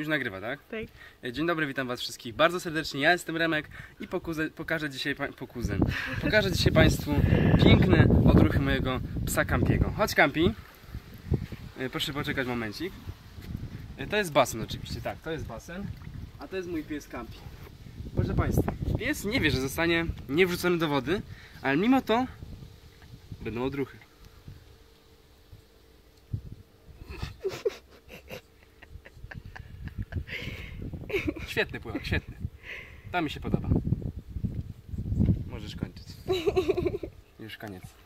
Już nagrywa, tak? Tak. Dzień dobry, witam was wszystkich bardzo serdecznie. Ja jestem Remek i pokażę dzisiaj Państwu piękne odruchy mojego psa Campiego. Chodź, Campi. Proszę poczekać momencik. To jest basen oczywiście, tak, to jest basen. A to jest mój pies Campi. Proszę Państwa, pies nie wie, że zostanie nie wrzucony do wody, ale mimo to będą odruchy. Świetny pływak, świetny. To mi się podoba. Możesz kończyć. Już koniec.